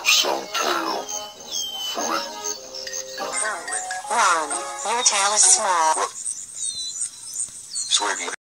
have some tail for me? Ron, your tail is small. What? Swig